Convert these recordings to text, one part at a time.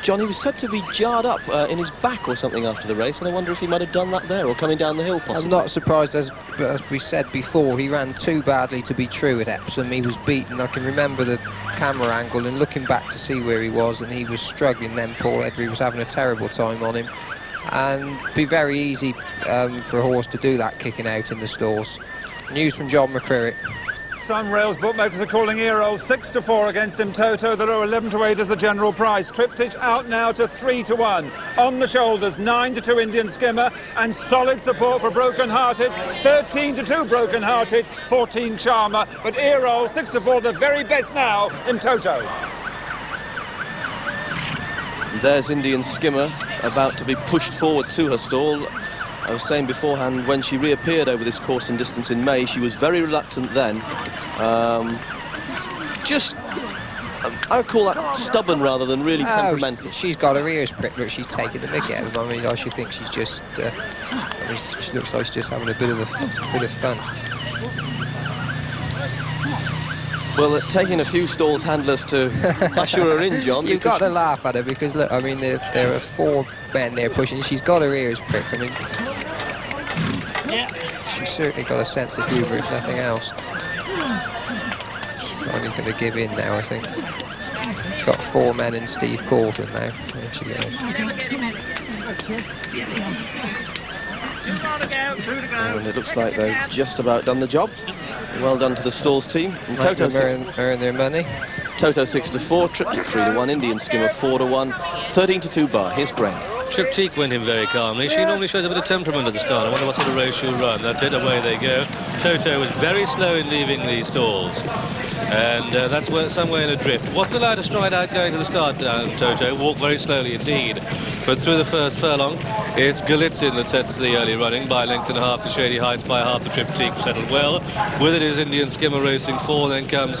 John, he was said to be jarred up in his back or something after the race, and I wonder if he might have done that there, or coming down the hill possibly. I'm not surprised, as we said before, he ran too badly to be true at Epsom. He was beaten. I can remember the camera angle and looking back to see where he was, and he was struggling then. Paul Edry was having a terrible time on him, and be very easy for a horse to do that kicking out in the stalls. News from John McCreary. Some rails bookmakers are calling Earol 6-4 against him. Toto, the row 11-8 is the general price. Triptych out now to 3-1. On the shoulders, 9-2 Indian Skimmer, and solid support for Broken Hearted. 13-2 Broken Hearted, 14 Charmer. But Earol 6-4, the very best now in Toto. There's Indian Skimmer about to be pushed forward to her stall. I was saying beforehand, when she reappeared over this course and distance in May, she was very reluctant then. I would call that stubborn rather than really temperamental. She's got her ears pricked, but she's taking the mickey out of them. I mean, I should think she's just... she looks like she's just having a bit of fun. Well, taking a few stalls handlers to usher her in, John. You've got to laugh at her because, look, I mean, there are 4 men there pushing. She's got her ears pricked. I mean, she's certainly got a sense of humour, if nothing else. She's finally going to give in now, I think. Got 4 men in Steve Coulton now. There she goes. And it looks like they've just about done the job. Well done to the stalls team. And Toto earn their money. Toto 6-4, Triptych 3-1, Indian Skimmer 4-1, 13-2 bar. Here's Graham. Triptych went in very calmly. She normally shows a bit of temperament at the start. I wonder what sort of race she'll run. That's it, away they go. Toto was very slow in leaving the stalls. And that's somewhere in a drift. Wasn't allowed to stride out going to the start, Toto. Walked very slowly indeed. But through the first furlong, it's Galitzin that sets the early running by a length and a half to Shady Heights, by half the Triptych settled well. With it is Indian Skimmer racing 4, then comes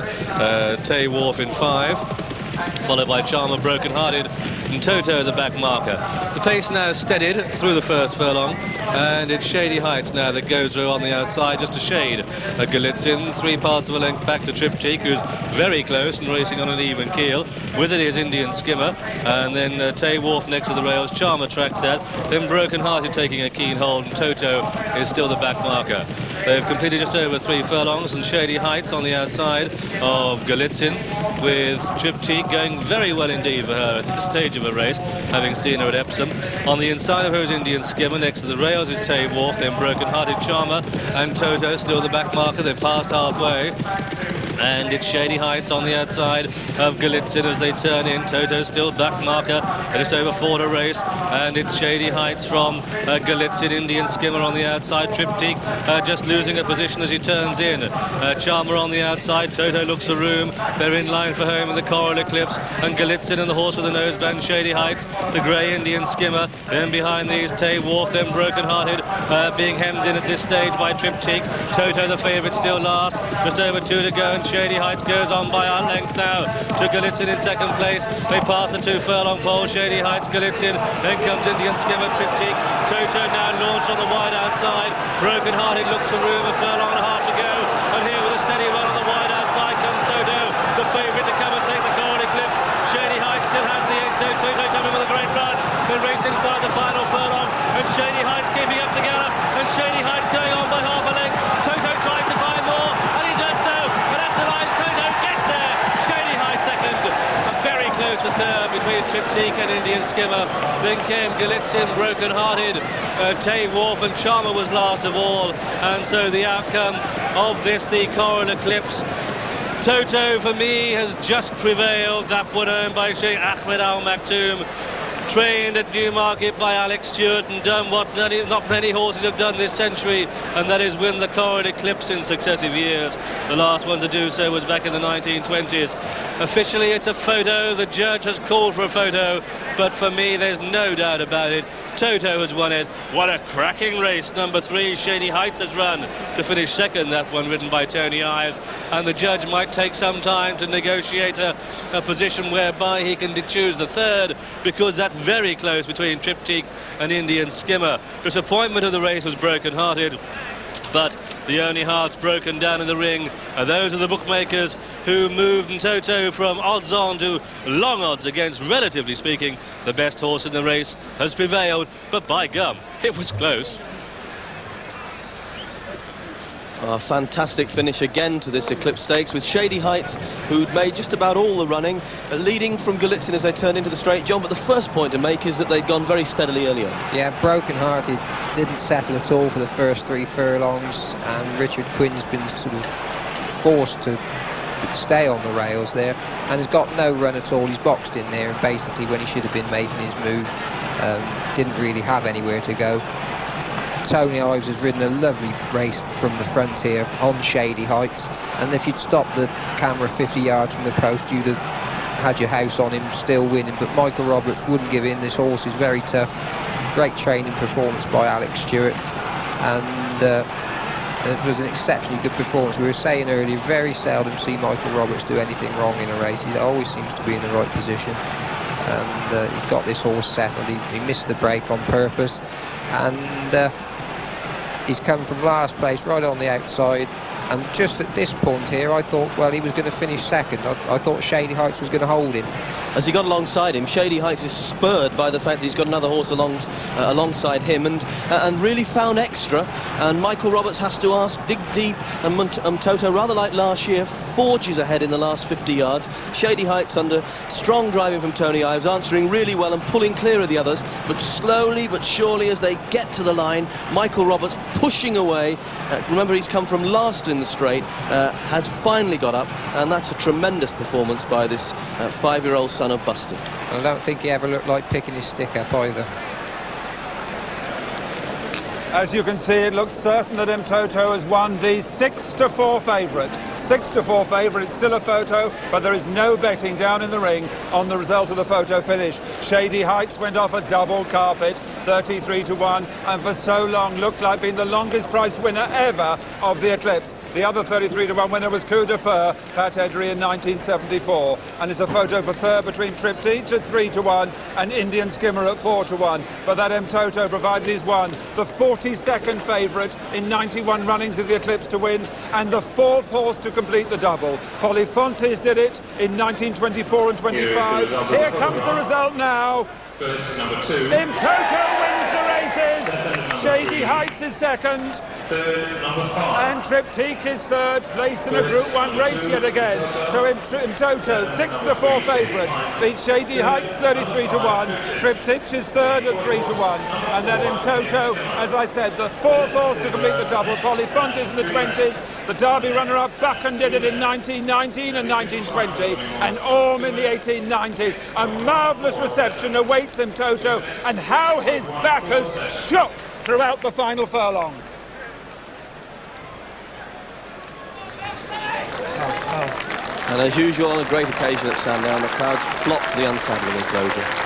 Tay Wharf in 5. Followed by Charmer, Broken Hearted, and Toto the back marker. The pace now steadied through the first furlong, and it's Shady Heights now that goes through on the outside, just a shade. Galitzin, 3 parts of a length back to Triptych, who's very close and racing on an even keel. With it is Indian Skimmer, and then Tay Wharf next to the rails. Charmer tracks that, then Broken Hearted taking a keen hold, and Toto is still the back marker. They've completed just over 3 furlongs, and Shady Heights on the outside of Galitzin, with Triptych going very well indeed for her at this stage of a race, having seen her at Epsom. On the inside of her is Indian Skimmer, next to the rails is Tay Wharf, then Broken Hearted, Charmer, and Toto still the back marker. They've passed halfway. And it's Shady Heights on the outside of Galitzin as they turn in. Toto still back marker, just over 4 to race, and it's Shady Heights from Galitzin. Indian Skimmer on the outside. Triptych just losing a position as he turns in. Charmer on the outside. Toto looks for room. They're in line for home in the Coral Eclipse, and Galitzin and the horse with the noseband, Shady Heights, the grey Indian Skimmer. Then behind these, Tay Wharf, then Broken Hearted, being hemmed in at this stage by Triptych. Toto the favourite still last, just over 2 to go, and Shady Heights goes on by a length now to Galitzin in second place. They pass the 2 furlong pole. Shady Heights, Galitzin, then comes Indian Skimmer, Triptych. Toto now launched on the wide outside. Broken Hearted looks for room, a furlong and a half to go, and here with a steady run on the wide outside comes Toto, the favourite to come and take the Coral Eclipse. Shady Heights still has the edge, though. Toto coming with a great run. The race inside the final furlong, and Shady Heights keeping up the gallop, and Shady Heights going on by half a length. Toto tries to find more, and he does so, and at the line Toto gets there. Shady Heights second, a very close for third between Triptych and Indian Skimmer. Then came Galitzin, Broken Hearted, Tay Wharf, and Charmer was last of all. And so the outcome of this, the Coral Eclipse, Toto for me has just prevailed. That one owned by Sheikh Ahmed Al Maktoum, trained at Newmarket by Alex Stewart, and done what not many horses have done this century, and that is win the Coral Eclipse in successive years. The last one to do so was back in the 1920s. Officially it's a photo, the judge has called for a photo, but for me there's no doubt about it. Toto has won it. What a cracking race. Number 3, Shady Heights, has run to finish second, that one ridden by Tony Ives, and the judge might take some time to negotiate a position whereby he can choose the third, because that's very close between Triptych and Indian Skimmer. Disappointment of the race was Broken Hearted. But the only hearts broken down in the ring are those of the bookmakers who moved Toto from odds-on to long odds against, relatively speaking, the best horse in the race has prevailed. But by gum, it was close. A fantastic finish again to this Eclipse Stakes, with Shady Heights, who'd made just about all the running, leading from Galitzin as they turned into the straight, John. But the first point to make is that they'd gone very steadily earlier. Yeah, Broken Hearted didn't settle at all for the first 3 furlongs, and Richard Quinn's been sort of forced to stay on the rails there, and has got no run at all. He's boxed in there, and basically when he should have been making his move, didn't really have anywhere to go. Tony Ives has ridden a lovely race from the front here on Shady Heights, and if you'd stopped the camera 50 yards from the post, you'd have had your house on him still winning. But Michael Roberts wouldn't give in. This horse is very tough. Great training performance by Alex Stewart, and it was an exceptionally good performance. We were saying earlier, very seldom see Michael Roberts do anything wrong in a race. He always seems to be in the right position, and he's got this horse settled. He missed the break on purpose, and he's come from last place right on the outside, and just at this point here I thought, well, he was going to finish second. I thought Shady Heights was going to hold him. As he got alongside him, Shady Heights is spurred by the fact that he's got another horse alongside him, and really found extra. And Michael Roberts has to dig deep, and Toto, rather like last year, forges ahead in the last 50 yards. Shady Heights, under strong driving from Tony Ives, answering really well and pulling clear of the others, but slowly but surely as they get to the line, Michael Roberts pushing away. Remember, he's come from last in the straight, has finally got up, and that's a tremendous performance by this 5-year-old son of Busted. I don't think he ever looked like picking his stick up either. As you can see, it looks certain that Toto has won the 6-4 favourite. 6-4 favourite, it's still a photo, but there is no betting down in the ring on the result of the photo finish. Shady Heights went off a double carpet, 33-1, and for so long looked like being the longest price winner ever of the Eclipse. The other 33-1 winner was Coup de Feu, Pat Edry in 1974. And it's a photo for third between Triptych at 3-1 and Indian Skimmer at 4-1. But that Toto, provided he's won, the 42nd favourite in 91 runnings of the Eclipse to win, and the 4th horse to complete the double. Polyfontes did it in 1924 and 25. Here comes the result now. Number 2. Toto wins the races. Shady Heights is second. Third, number 5. And Triptych is third, placed in a Group 1 race yet again. So Toto, 6-4 favourite, beats Shady Heights 33-1. Triptych is third at 3-1. And then Toto, as I said, the 4th horse to complete the double. Polyfontes in the 20s. The Derby runner-up, Buchan, did it in 1919 and 1920. And Orme in the 1890s. A marvellous reception awaits Toto, and how his backers shook throughout the final furlong. And as usual on a great occasion at Sandown, the crowds flocked to the unsaddling enclosure.